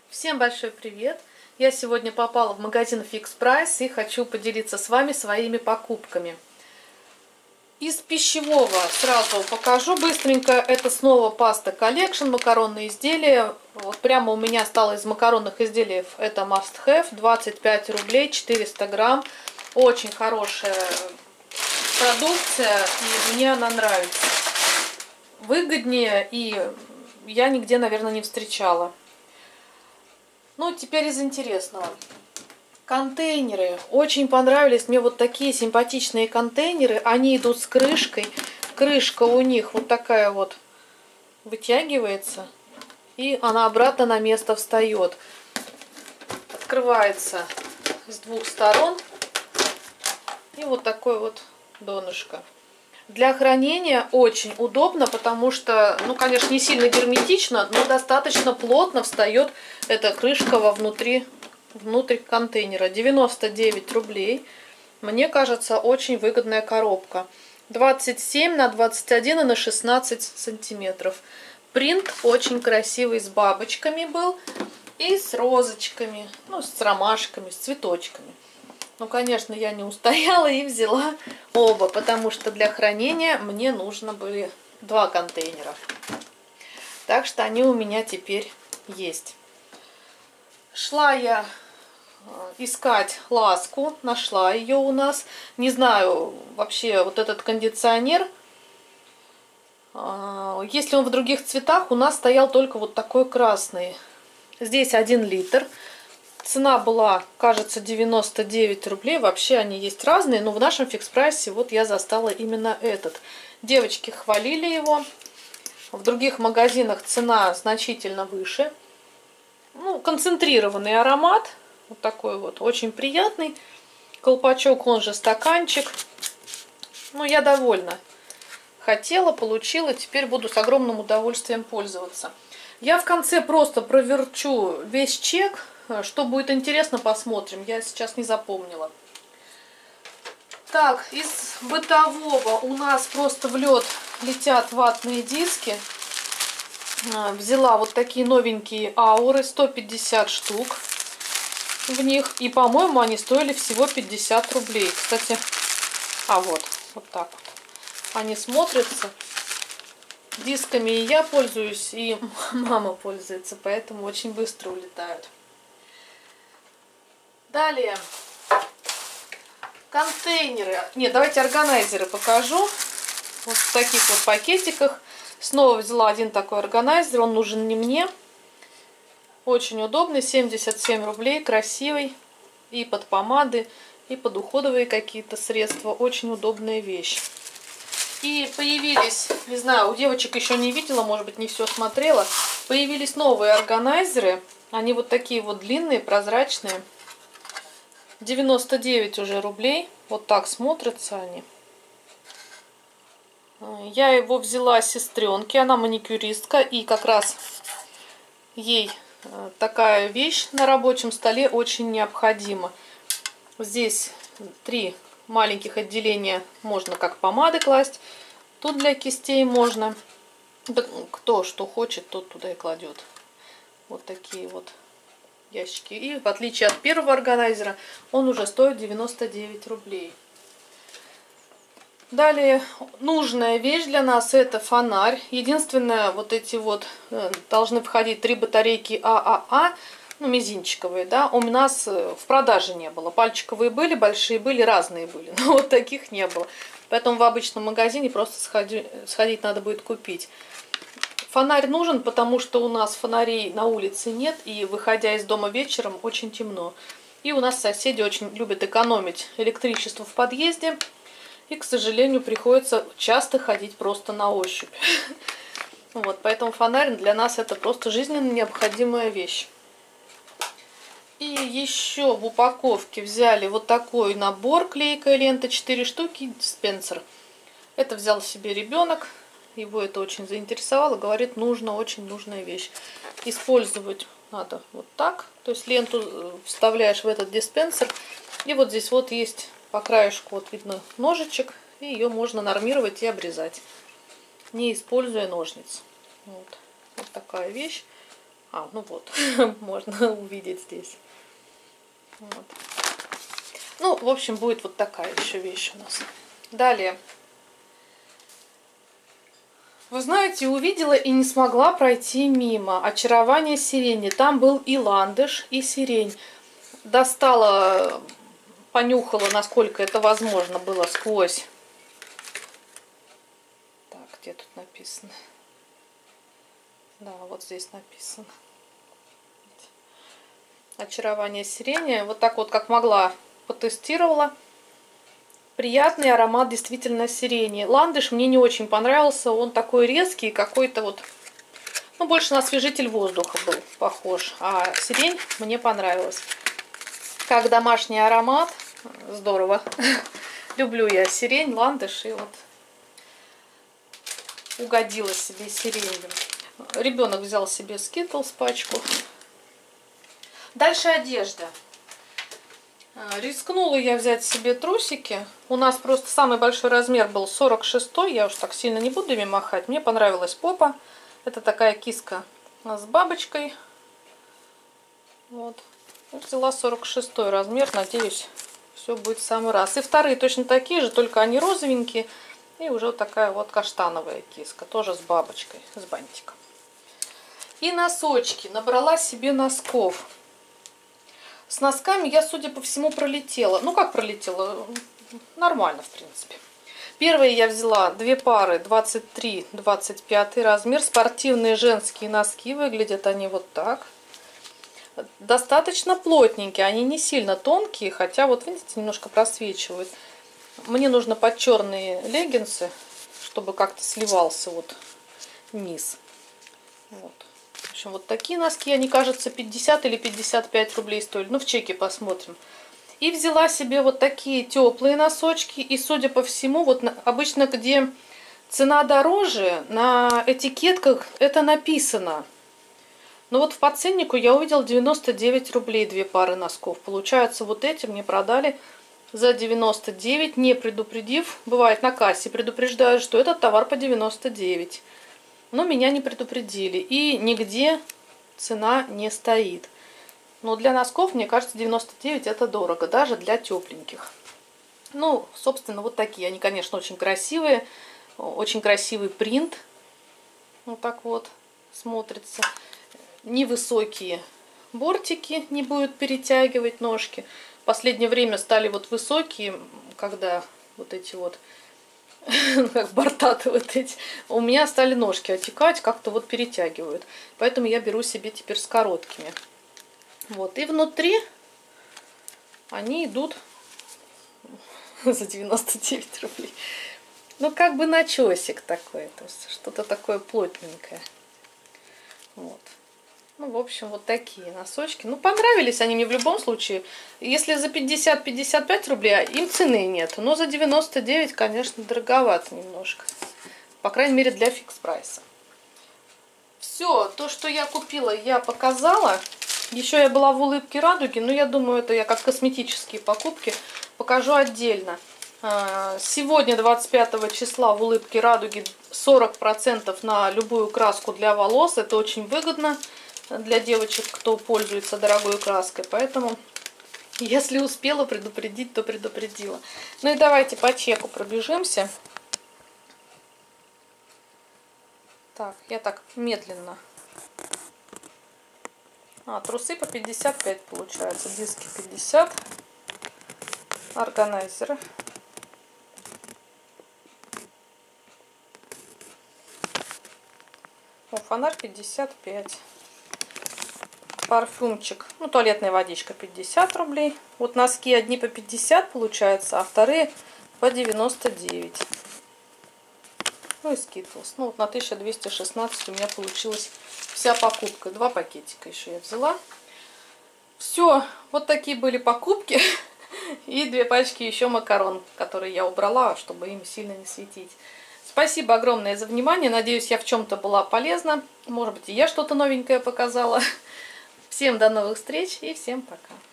Всем большой привет! Я сегодня попала в магазин Fix Price и хочу поделиться с вами своими покупками. Из пищевого сразу покажу быстренько. Это снова паста Collection, макаронные изделия. Вот прямо у меня стало из макаронных изделий. Это must have, 25 рублей, 400 грамм. Очень хорошая продукция, и мне она нравится. Выгоднее, и я нигде, наверное, не встречала. Ну, теперь из интересного. Контейнеры. Очень понравились мне вот такие симпатичные контейнеры. Они идут с крышкой. Крышка у них вот такая вот вытягивается. И она обратно на место встает. Открывается с двух сторон. И вот такое вот донышко. Для хранения очень удобно, потому что, ну, конечно, не сильно герметично, но достаточно плотно встает эта крышка внутрь контейнера. 99 рублей. Мне кажется, очень выгодная коробка. 27 на 21 и на 16 сантиметров. Принт очень красивый, с бабочками был и с розочками, ну, с ромашками, с цветочками. Ну, конечно, я не устояла и взяла оба, потому что для хранения мне нужно были 2 контейнера. Так что они у меня теперь есть. Шла я искать ласку, нашла ее у нас. Не знаю, вообще вот этот кондиционер, если он в других цветах, у нас стоял только вот такой красный. Здесь 1 литр. Цена была, кажется, 99 рублей. Вообще они есть разные, но в нашем фикс-прайсе вот я застала именно этот. Девочки хвалили его. В других магазинах цена значительно выше. Ну, концентрированный аромат. Вот такой вот, очень приятный. Колпачок, он же стаканчик. Ну, я довольна. Хотела, получила. Теперь буду с огромным удовольствием пользоваться. Я в конце просто проверчу весь чек. Что будет интересно, посмотрим. Я сейчас не запомнила. Так, из бытового у нас просто в лед летят ватные диски. Взяла вот такие новенькие ауры, 150 штук в них. И, по-моему, они стоили всего 50 рублей. Кстати, вот так вот. Они смотрятся. Дисками и я пользуюсь, и мама пользуется, поэтому очень быстро улетают. Далее, контейнеры. Нет, давайте органайзеры покажу. Вот в таких вот пакетиках. Снова взяла один такой органайзер, он нужен не мне. Очень удобный, 77 рублей, красивый. И под помады, и под уходовые какие-то средства. Очень удобная вещь. И появились, не знаю, у девочек еще не видела, может быть, не все смотрела. Появились новые органайзеры. Они вот такие вот длинные, прозрачные. 99 уже рублей. Вот так смотрятся они. Я его взяла сестренке. Она маникюристка. И как раз ей такая вещь на рабочем столе очень необходима. Здесь 3 маленьких отделения. Можно как помады класть. Тут для кистей можно. Да, кто что хочет, тот туда и кладет. Вот такие вот ящики. И в отличие от первого органайзера, он уже стоит 99 рублей. Далее, нужная вещь для нас — это фонарь. Единственное, вот эти вот должны входить 3 батарейки ААА, ну, мизинчиковые, да. У нас в продаже не было. Пальчиковые были, большие были, разные были, но вот таких не было. Поэтому в обычном магазине просто сходить надо будет купить. Фонарь нужен, потому что у нас фонарей на улице нет, и выходя из дома вечером очень темно. И у нас соседи очень любят экономить электричество в подъезде, и, к сожалению, приходится часто ходить просто на ощупь. Вот, поэтому фонарь для нас это просто жизненно необходимая вещь. И еще в упаковке взяли вот такой набор, клейкая лента, 4 штуки, диспенсер. Это взял себе ребенок. Его это очень заинтересовало. Говорит, очень нужная вещь. Использовать надо вот так. То есть ленту вставляешь в этот диспенсер. И вот здесь вот есть по краешку, вот видно, ножичек. И ее можно нормировать и обрезать, не используя ножниц. Вот такая вещь. Ну вот, можно увидеть здесь. Вот. Ну, в общем, будет вот такая еще вещь у нас. Далее. Вы знаете, увидела и не смогла пройти мимо. Очарование сирени. Там был и ландыш, и сирень. Достала, понюхала, насколько это возможно было сквозь. Так, где тут написано? Да, вот здесь написано. Очарование сирени. Вот так вот, как могла, потестировала. Приятный аромат действительно сирени. Ландыш мне не очень понравился. Он такой резкий, какой-то вот... Ну, больше на освежитель воздуха был похож. А сирень мне понравилась. Как домашний аромат. Здорово. Люблю я сирень, ландыш. И вот угодила себе сиренью. Ребенок взял себе Skittles пачку. Дальше одежда. Рискнула я взять себе трусики. У нас просто самый большой размер был 46-й. Я уж так сильно не буду ими махать. Мне понравилась попа. Это такая киска с бабочкой. Вот. Взяла 46-й размер. Надеюсь, все будет в самый раз. И вторые точно такие же, только они розовенькие. И уже вот такая вот каштановая киска. Тоже с бабочкой, с бантиком. И носочки. Набрала себе носков. С носками я, судя по всему, пролетела. Ну, как пролетела? Нормально, в принципе. Первые я взяла две пары 23-25 размер. Спортивные женские носки. Выглядят они вот так. Достаточно плотненькие. Они не сильно тонкие, хотя вот, видите, немножко просвечивают. Мне нужно под черные леггинсы, чтобы как-то сливался вот низ. Вот. В общем, вот такие носки, они, кажется, 50 или 55 рублей стоили. Ну, в чеке посмотрим. И взяла себе вот такие теплые носочки. И, судя по всему, вот обычно, где цена дороже, на этикетках это написано. Но вот по ценнику я увидела 99 рублей две пары носков. Получается, вот эти мне продали за 99, не предупредив. Бывает, на кассе предупреждают, что этот товар по 99. Но меня не предупредили. И нигде цена не стоит. Но для носков, мне кажется, 99 это дорого. Даже для тепленьких. Ну, собственно, вот такие. Они, конечно, очень красивые. Очень красивый принт. Вот так вот смотрится. Невысокие бортики, не будут перетягивать ножки. В последнее время стали вот высокие, когда вот эти вот, как борта-то вот эти, у меня стали ножки отекать, как-то вот перетягивают. Поэтому я беру себе теперь с короткими. Вот, и внутри они идут за 99 рублей. Ну, как бы начесик такой, то есть что-то такое плотненькое. Вот. Ну, в общем, вот такие носочки. Ну, понравились они мне в любом случае. Если за 50-55 рублей, им цены нет. Но за 99, конечно, дороговато немножко. По крайней мере, для фикс-прайса. Все, то, что я купила, я показала. Еще я была в улыбке радуги, но я думаю, это я как косметические покупки покажу отдельно. Сегодня, 25 числа, в улыбке радуги 40% на любую краску для волос. Это очень выгодно для девочек, кто пользуется дорогой краской. Поэтому, если успела предупредить, то предупредила. Ну и давайте по чеку пробежимся. Так, я так медленно. Трусы по 55 получается. Диски 50. Органайзеры. Фонарь 55. Парфюмчик, ну, туалетная водичка 50 рублей. Вот носки одни по 50 получается, а вторые по 99. Ну и Skittles. Ну вот на 1216 у меня получилась вся покупка. Два пакетика еще я взяла. Все, вот такие были покупки. И две пачки еще макарон, которые я убрала, чтобы им сильно не светить. Спасибо огромное за внимание. Надеюсь, я в чем-то была полезна. Может быть, и я что-то новенькое показала. Всем до новых встреч и всем пока.